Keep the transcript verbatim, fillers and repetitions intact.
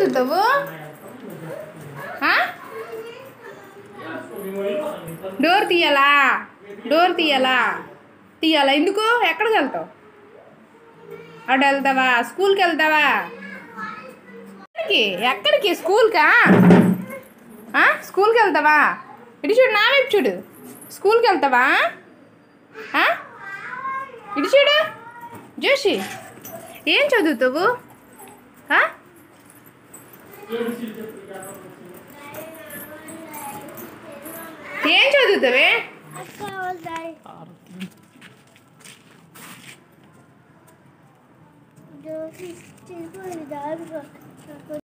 చదువుతావు? డోర్ తీయాలా? డోర్ తీయాలా? తీయాలా? ఎందుకు? ఎక్కడికి వెళ్తావు? అటు వెళ్తావా? స్కూల్కి వెళ్తావా? ఎక్కడికి? ఎక్కడికి? స్కూల్కా? స్కూల్కి వెళ్తావా? ఇటు చూడు, నా వైపు చూడు. స్కూల్కి వెళ్తావా? ఇటు చూడు జోషి, ఏం చదువుతావు? ఏం చదువుతావే?